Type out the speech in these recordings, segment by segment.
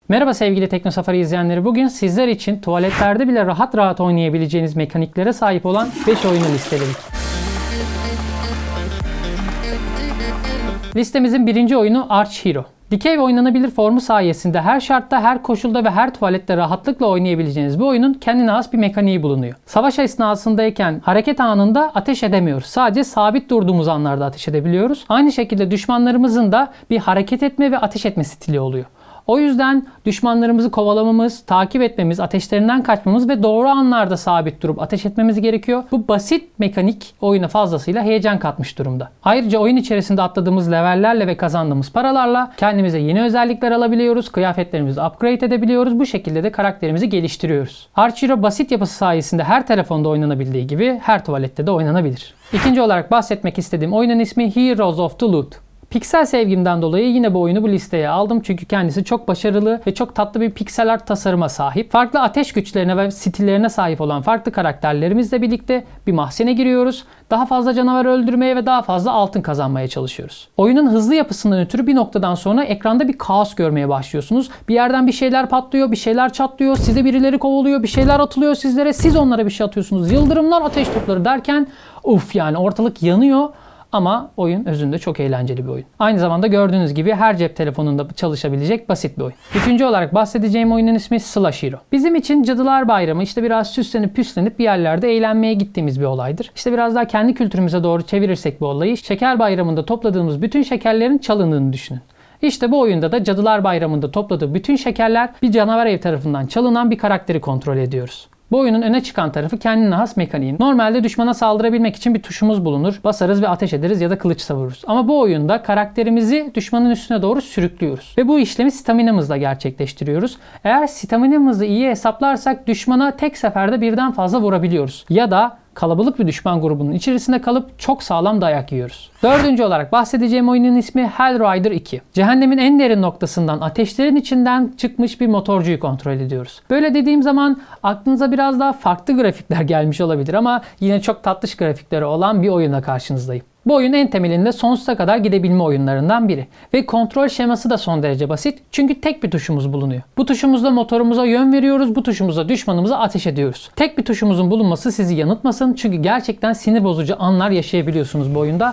Merhaba sevgili TeknoSafari izleyenleri. Bugün sizler için tuvaletlerde bile rahat rahat oynayabileceğiniz mekaniklere sahip olan 5 oyunu listeledik. Listemizin birinci oyunu Arch Hero. Dikey ve oynanabilir formu sayesinde her şartta, her koşulda ve her tuvalette rahatlıkla oynayabileceğiniz bu oyunun kendine has bir mekaniği bulunuyor. Savaş esnasındayken hareket anında ateş edemiyoruz. Sadece sabit durduğumuz anlarda ateş edebiliyoruz. Aynı şekilde düşmanlarımızın da bir hareket etme ve ateş etme stili oluyor. O yüzden düşmanlarımızı kovalamamız, takip etmemiz, ateşlerinden kaçmamız ve doğru anlarda sabit durup ateş etmemiz gerekiyor. Bu basit mekanik oyuna fazlasıyla heyecan katmış durumda. Ayrıca oyun içerisinde atladığımız levellerle ve kazandığımız paralarla kendimize yeni özellikler alabiliyoruz, kıyafetlerimizi upgrade edebiliyoruz. Bu şekilde de karakterimizi geliştiriyoruz. Arch Hero basit yapısı sayesinde her telefonda oynanabildiği gibi her tuvalette de oynanabilir. İkinci olarak bahsetmek istediğim oyunun ismi Heroes of the Loot. Piksel sevgimden dolayı yine bu oyunu bu listeye aldım çünkü kendisi çok başarılı ve çok tatlı bir piksel art tasarıma sahip. Farklı ateş güçlerine ve stillerine sahip olan farklı karakterlerimizle birlikte bir mahzene giriyoruz. Daha fazla canavar öldürmeye ve daha fazla altın kazanmaya çalışıyoruz. Oyunun hızlı yapısından ötürü bir noktadan sonra ekranda bir kaos görmeye başlıyorsunuz. Bir yerden bir şeyler patlıyor, bir şeyler çatlıyor, size birileri kovalıyor, bir şeyler atılıyor sizlere, siz onlara bir şey atıyorsunuz. Yıldırımlar, ateş topları derken yani ortalık yanıyor. Ama oyun özünde çok eğlenceli bir oyun. Aynı zamanda gördüğünüz gibi her cep telefonunda çalışabilecek basit bir oyun. Üçüncü olarak bahsedeceğim oyunun ismi Slash Hero. Bizim için Cadılar Bayramı biraz süslenip püslenip bir yerlerde eğlenmeye gittiğimiz bir olaydır. Biraz daha kendi kültürümüze doğru çevirirsek bu olayı, Şeker Bayramı'nda topladığımız bütün şekerlerin çalındığını düşünün. Bu oyunda da Cadılar Bayramı'nda topladığı bütün şekerler bir canavar ev tarafından çalınan bir karakteri kontrol ediyoruz. Bu oyunun öne çıkan tarafı kendine has mekaniği. Normalde düşmana saldırabilmek için bir tuşumuz bulunur. Basarız ve ateş ederiz ya da kılıç savururuz. Ama bu oyunda karakterimizi düşmanın üstüne doğru sürüklüyoruz. Ve bu işlemi staminamızla gerçekleştiriyoruz. Eğer staminamızı iyi hesaplarsak düşmana tek seferde birden fazla vurabiliyoruz. Ya da kalabalık bir düşman grubunun içerisinde kalıp çok sağlam dayak yiyoruz. Dördüncü olarak bahsedeceğim oyunun ismi Hell Rider 2. Cehennemin en derin noktasından, ateşlerin içinden çıkmış bir motorcuyu kontrol ediyoruz. Böyle dediğim zaman aklınıza biraz daha farklı grafikler gelmiş olabilir ama yine çok tatlış grafikleri olan bir oyunla karşınızdayım. Bu oyun en temelinde sonsuza kadar gidebilme oyunlarından biri. Ve kontrol şeması da son derece basit. Çünkü tek bir tuşumuz bulunuyor. Bu tuşumuzla motorumuza yön veriyoruz. Bu tuşumuzla düşmanımıza ateş ediyoruz. Tek bir tuşumuzun bulunması sizi yanıltmasın. Çünkü gerçekten sinir bozucu anlar yaşayabiliyorsunuz bu oyunda.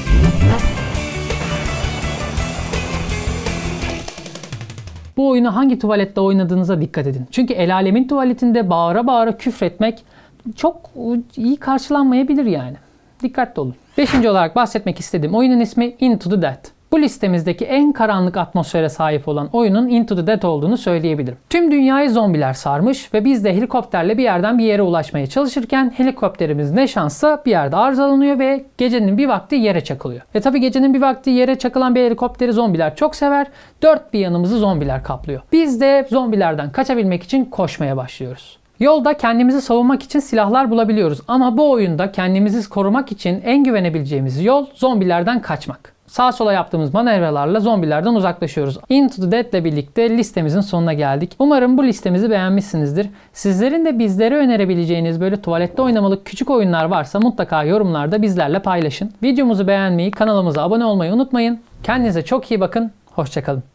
Bu oyunu hangi tuvalette oynadığınıza dikkat edin. Çünkü el alemin tuvaletinde bağıra bağıra küfretmek çok iyi karşılanmayabilir yani. Dikkatli olun. Beşinci olarak bahsetmek istediğim oyunun ismi Into the Dead. Bu listemizdeki en karanlık atmosfere sahip olan oyunun Into the Dead olduğunu söyleyebilirim. Tüm dünyayı zombiler sarmış ve biz de helikopterle bir yerden bir yere ulaşmaya çalışırken helikopterimiz ne şansa bir yerde arızalanıyor ve gecenin bir vakti yere çakılıyor. Tabi gecenin bir vakti yere çakılan bir helikopteri zombiler çok sever. Dört bir yanımızı zombiler kaplıyor. Biz de zombilerden kaçabilmek için koşmaya başlıyoruz. Yolda kendimizi savunmak için silahlar bulabiliyoruz ama bu oyunda kendimizi korumak için en güvenebileceğimiz yol zombilerden kaçmak. Sağa sola yaptığımız manevralarla zombilerden uzaklaşıyoruz. Into the Dead ile birlikte listemizin sonuna geldik. Umarım bu listemizi beğenmişsinizdir. Sizlerin de bizlere önerebileceğiniz böyle tuvalette oynamalık küçük oyunlar varsa mutlaka yorumlarda bizlerle paylaşın. Videomuzu beğenmeyi, kanalımıza abone olmayı unutmayın. Kendinize çok iyi bakın. Hoşça kalın.